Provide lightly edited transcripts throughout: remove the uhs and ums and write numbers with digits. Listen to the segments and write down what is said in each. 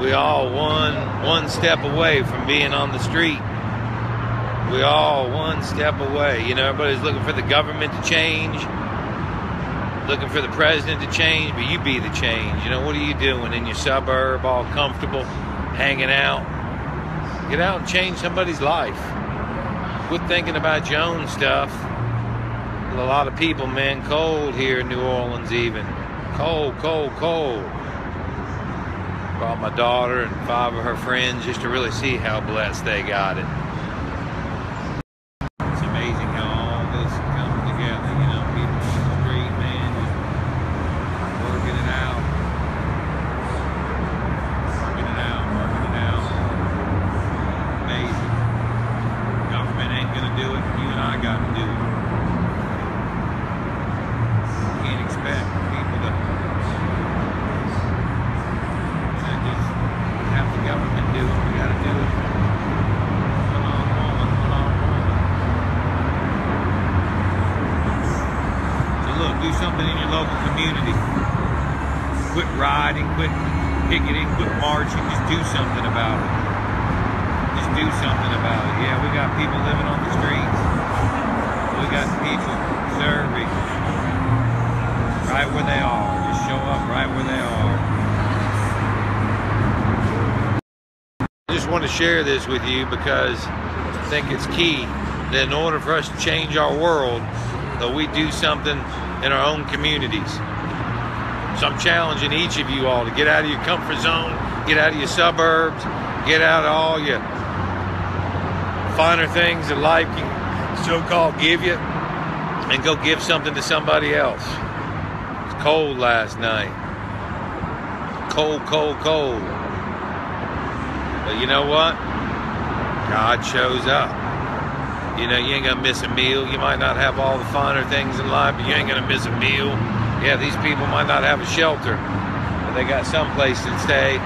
We all one step away from being on the street. We all one step away. You know, everybody's looking for the government to change, looking for the president to change, but you be the change. You know, what are you doing in your suburb, all comfortable, hanging out? Get out and change somebody's life. Quit thinking about your own stuff. A lot of people, man, cold here in New Orleans even. Cold, cold, cold. Brought my daughter and 5 of her friends just to really see how blessed they got it. It's amazing how all this comes together, you know, people on the street, man, just working it out. Working it out, working it out. Amazing. Government ain't gonna do it, you and I gotta do it. Can't expect people to just have the government do it. We got to do it one on one, one on one. So look, do something in your local community. Quit riding, quit picketing, quit marching. Just do something about it. Just do something about it. Yeah, we got people living on the streets. We got people serving right where they are. Just show up right where they are. I just want to share this with you because I think it's key that in order for us to change our world, that we do something in our own communities. So I'm challenging each of you all to get out of your comfort zone, get out of your suburbs, get out of all your finer things that life can so-called give you, and go give something to somebody else. It's cold last night. Cold, cold, cold. But you know what? God shows up. You know, you ain't gonna miss a meal. You might not have all the finer things in life, but you ain't gonna miss a meal. Yeah, these people might not have a shelter, but they got some place to stay.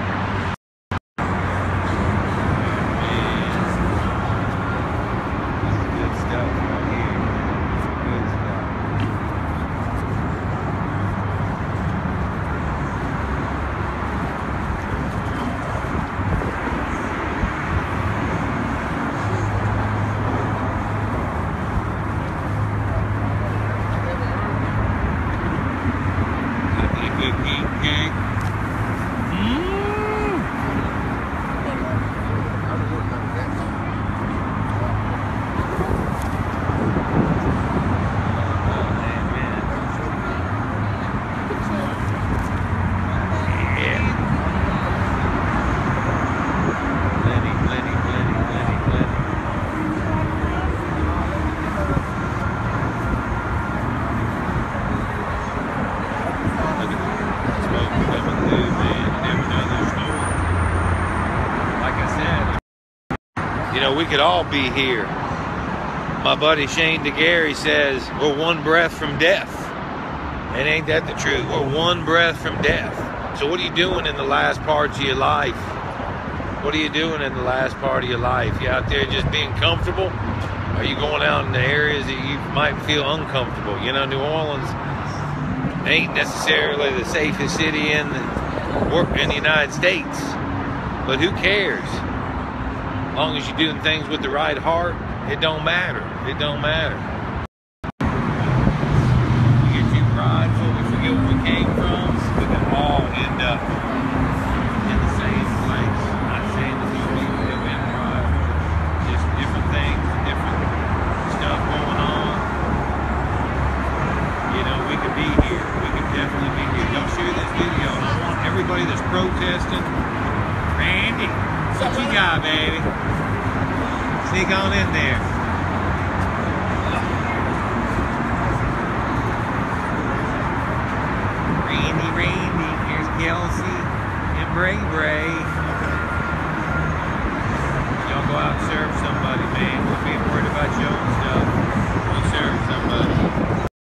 We could all be here. My buddy Shane DeGarry says we're one breath from death. And ain't that the truth? We're one breath from death. So what are you doing in the last parts of your life? What are you doing in the last part of your life? You out there just being comfortable? Or are you going out in the areas that you might feel uncomfortable? You know, New Orleans ain't necessarily the safest city in the United States. But who cares? As long as you're doing things with the right heart, it don't matter. It don't matter. We get too prideful, we forget where we came from, we can all end up in the same place. Not saying that these people have been prideful, just different things, different stuff going on. You know, we could be here. We could definitely be here. Y'all share this video, and I want everybody that's protesting, Randy, what you got, baby? Sneak on in there.